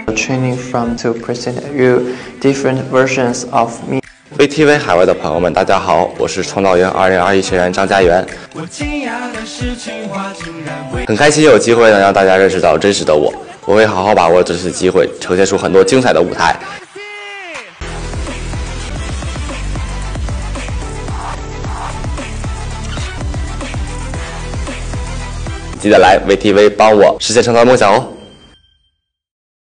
training from to present you different versions of me. VTV 海外的朋友们，大家好，我是创造营2021学员张家元。很开心有机会能让大家认识到真实的我，我会好好把握这次机会，呈现出很多精彩的舞台。记得来 VTV 帮我实现创造梦想哦！